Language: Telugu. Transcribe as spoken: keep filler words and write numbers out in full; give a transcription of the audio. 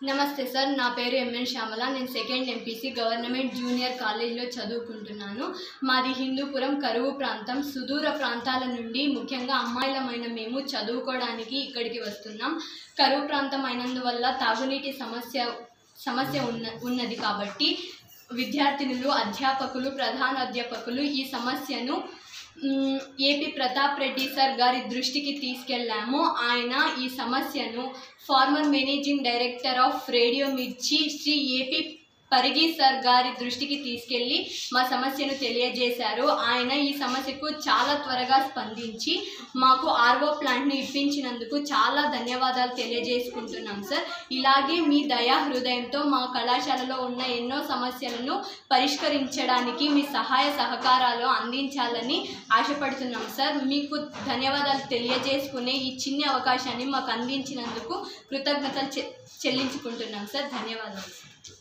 నమస్తే సార్, నా పేరు ఎంఎన్ శ్యామల. నేను సెకండ్ ఎంపీసీ గవర్నమెంట్ జూనియర్ కాలేజీలో చదువుకుంటున్నాను. మాది హిందూపురం కరువు ప్రాంతం. సుదూర ప్రాంతాల నుండి ముఖ్యంగా అమ్మాయిలమైన మేము చదువుకోవడానికి ఇక్కడికి వస్తున్నాం. కరువు ప్రాంతం అయినందువల్ల తాగునీటి సమస్య సమస్య ఉన్న ఉన్నది కాబట్టి విద్యార్థినులు, అధ్యాపకులు, ప్రధాన అధ్యాపకులు ఈ సమస్యను ఏపీ ప్రతాప్ రెడ్డి సార్ గారి దృష్టికి తీసుకెళ్ళాము. ఆయన ఈ సమస్యను former managing director of radio Mirchi Shri AP Parigi sir గారి దృష్టికి తీసుకెళ్ళి మా సమస్యను తెలియజేశారు. ఆయన ఈ సమస్యకు చాలా త్వరగా స్పందించి మాకు ఆర్ఓ ప్లాంట్ను ఇప్పించినందుకు చాలా ధన్యవాదాలు తెలియజేసుకుంటున్నాం సార్. ఇలాగే మీ దయా హృదయంతో మా కళాశాలలో ఉన్న ఎన్నో సమస్యలను పరిష్కరించడానికి మీ సహాయ సహకారాలు అందించాలని ఆశపడుతున్నాం సార్. మీకు ధన్యవాదాలు తెలియజేసుకునే ఈ చిన్న అవకాశాన్ని మాకు అందించినందుకు కృతజ్ఞతలు చెల్లించుకుంటున్నాం సార్. ధన్యవాదాలు.